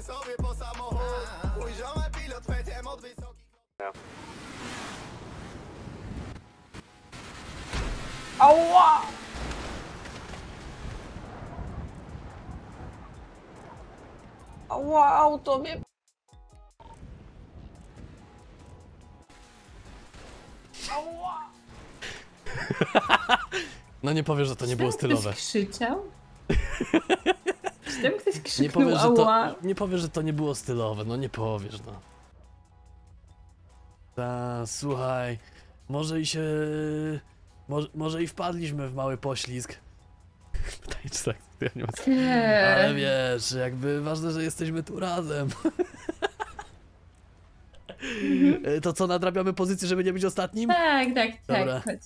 sobie po samochód. Mój ziomek pilot fetem od wysokich. Ała! Ała, auto mnie... Ała! No nie powiesz, że to nie było stylowe. Ktoś krzyczał? Czy tam ktoś Nie krzyknął powiesz, ała? nie powiesz, że to nie było stylowe, no nie powiesz, no. Słuchaj, może i się... Może i wpadliśmy w mały poślizg. Pytanie, czy tak? Ja nie mam... Ale wiesz, jakby ważne, że jesteśmy tu razem. To co, nadrabiamy pozycję, żeby nie być ostatnim? Tak, Dobra. chodź.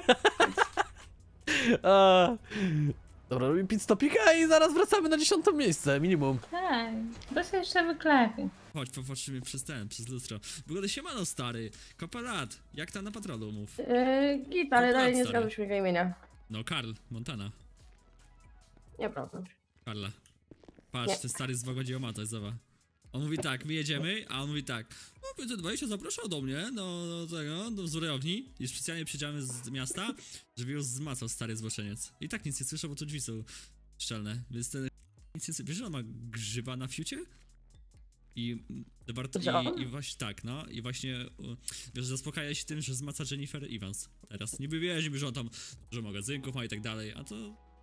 Dobra, robimy pit stopika i zaraz wracamy na 10. miejsce, minimum. Tak, to się jeszcze wyklepie. Chodź, popatrzymy przez lustro. W ogóle siemano stary, kopa lat, jak tam na patrolu mów? Git, ale dalej nie stary. zgadłeś mojego imienia. No Karl, Montana, Nieprawda. Karla. Patrz, Nie. ten stary z Wagodziomata, zobacz. On mówi tak, my jedziemy, a on mówi tak. No 520 zapraszał do mnie, do zbrojowni i specjalnie przyjeżdżamy z miasta, żeby ją zmacał stary złoczeniec. I tak nic nie słyszę, bo to drzwi są szczelne, więc ten nic nie słyszę. Wiesz, że on ma grzyba na fiucie? I właśnie tak, no i właśnie wiesz, zaspokaja się tym, że zmaca Jennifer Evans teraz. Niby wiesz, że on tam dużo magazynków ma i tak dalej, a to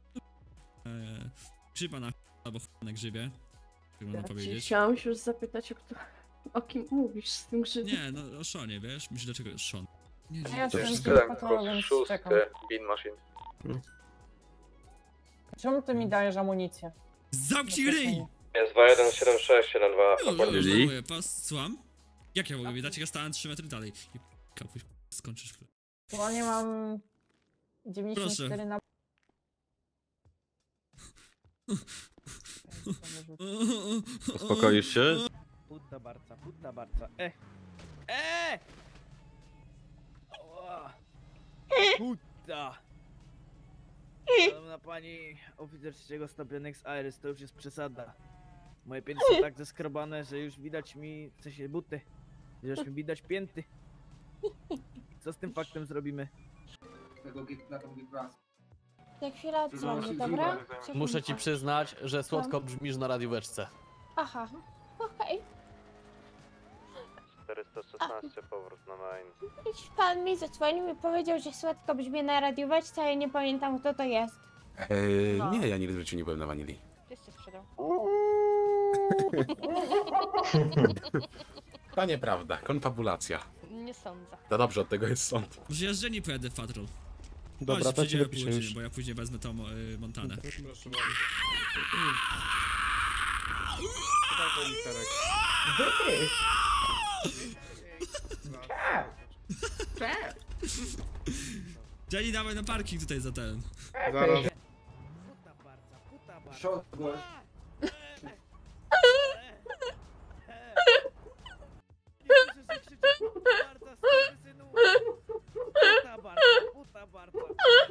grzyba na albo na grzybie, jak można powiedzieć. Chciałam się już zapytać, o kim mówisz z tym grzybem. Nie, no o Seanie, wiesz? Myślę, dlaczego Sean. Nie, A ja To jestem wszystko patrolą, tak, więc szósty czekam. Bean Machine. Czemu ty mi dajesz amunicję? Zamknij ryj! Jest 217672. Już mówię, słucham? Jak ja mogę wiedzieć? Ja stałem 3 metry dalej. I kapuś, skończysz. Bo nie mam 94 Proszę. na... Uspokoisz się? Puta barca, Ała. Puta! Szanowna pani oficer 3 stopnia Next Iris, to już jest przesada. Moje pięty są tak zeskrobane, że już widać mi, w sensie buty, że już mi widać pięty. Co z tym faktem zrobimy? Za chwilę odzwonię, dobra? Muszę ci przyznać, że słodko brzmisz na radióweczce. Aha, okej. 416 powrót na main. Pan mi zadzwonił i powiedział, że słodko brzmi na radióweczce, a ja nie pamiętam, kto to jest. No. Nie, ja nigdy w życiu nie byłem na wanilii. Gdzieś się sprzedał. To nieprawda, konfabulacja. Nie sądzę. No dobrze, od tego jest sąd. Może ja z Jenny pojadę w patrol. Dobra, Chodź, to ci przyjdziemy wypiszę później, już. bo ja później wezmę tą Montanę. Jenny, dawaj na parking tutaj za ten. Puta barca, puta barca. Puta barca.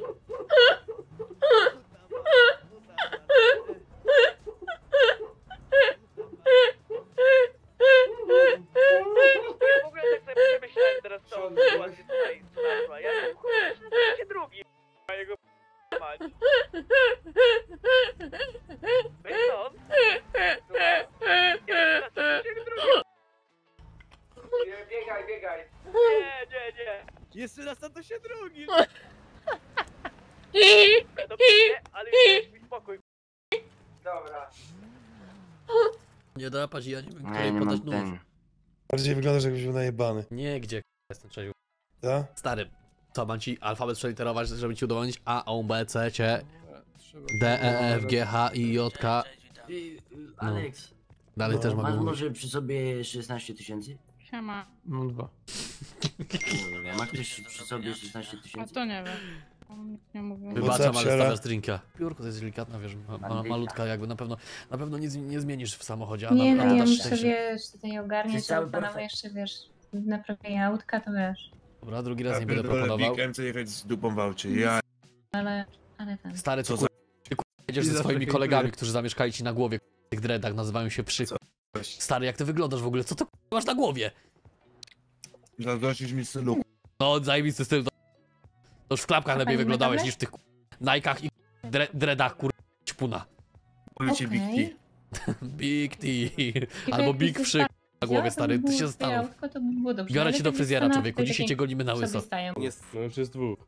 W ogóle tak sobie przemyślałem teraz tą sytuację tutaj, co naszła. Ja nie chuj, się drugi, a jego mać. Weź stąd. Biegaj. Nie. Jeszcze raz na to się drugi! Dobrze, ale już daj mi spokój. Dobra. Nie drapać, ja nie wiem, której podać nóż. Bardziej wyglądasz, jakbyś był najebany. Nie, gdzie jestem Czesiu. Ja? Stary, co, mam ci alfabet przeliterować, żeby ci udowodnić? A, O, B, C, C, D, E, F, G, H, I, J, K. Alex, Dalej też masz mogę mówić. może przy sobie 16 tysięcy? Siema. Mam 2. Ma ktoś przy sobie 16 tysięcy? to nie wiem. Nie mówię. Wybaczam, ale What's up, stawiasz drinka. Piórko to jest delikatna, wiesz, malutka jakby, na pewno nic nie zmienisz w samochodzie, a Nie, na no ja dasz muszę, szczęście. wiesz, tutaj ogarniać, Jest cały a panowie perfekt. jeszcze, wiesz, naprawienie autka, to wiesz. Dobra, drugi raz nie będę proponował. chcę jechać z dupą w aucie, ja... Ale ten. Stary, Co ty jedziesz ze swoimi kolegami, którzy zamieszkali ci na głowie, w tych dreadach, nazywają się Przy. Stary, jak ty wyglądasz w ogóle? Co to masz na głowie? Zazdrościsz mi stylu. No, zajebisty styl. To już w klapkach lepiej palimy wyglądałeś kable? niż w tych Nike'ach i dreadach, ćpuna. Powiecie Big T. Big T. Albo Big Wszyk na głowie, stary. Ty się zastanów. To by było dobrze. Biorę ale cię do te fryzjera, Stany człowieku. tutaj Dzisiaj takie cię golimy na sobie łyso. stają. No już jest dwóch.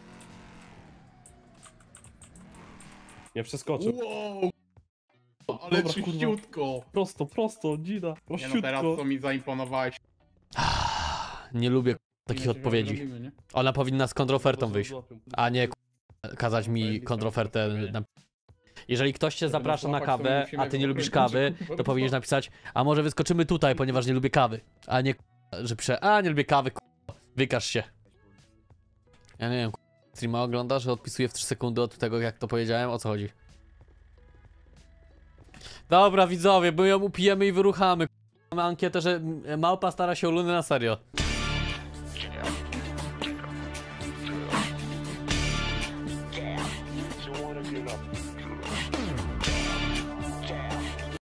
Nie przeskoczę. Wow! Ale czyściutko! Prosto, Gina. Nie no, Prościutko. teraz to mi zaimponowałeś. Nie lubię takich odpowiedzi. Ona powinna z kontrofertą wyjść, a nie kazać mi kontrofertę na... Jeżeli ktoś cię zaprasza na kawę, a ty nie lubisz kawy, to powinieneś napisać, a może wyskoczymy tutaj, ponieważ nie lubię kawy, a nie że pisze, a nie lubię kawy, wykaż się. Ja nie wiem, streama oglądasz, że odpisuję w 3 sekundy od tego, jak to powiedziałem, o co chodzi? Dobra, widzowie, my ją upijemy i wyruchamy. Mamy ankietę, że małpa stara się o Luny na serio.